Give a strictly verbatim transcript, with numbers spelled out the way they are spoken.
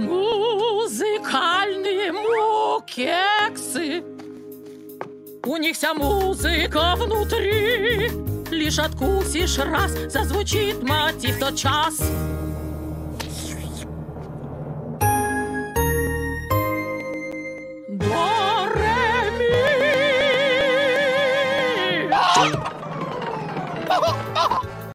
Музыкальные мукексы. У них вся музыка внутри. Лишь откусишь раз, зазвучит мотив тот час. До, ре, ми.